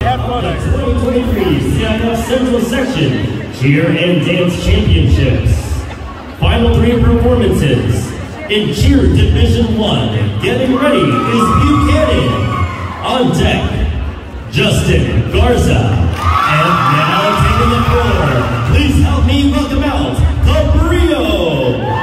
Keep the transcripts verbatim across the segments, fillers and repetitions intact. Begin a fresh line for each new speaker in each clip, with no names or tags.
twenty twenty-three C I F Central Section Cheer and Dance Championships. Final three performances. In Cheer Division one, getting ready is Buchanan. On deck, Justin Garza. And now taking the floor, please help me welcome out Cabrillo.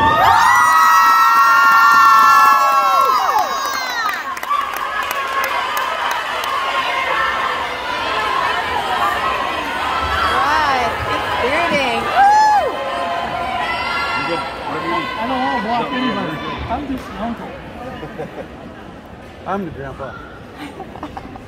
I don't want to block anybody. I'm just an uncle.
I'm the grandpa.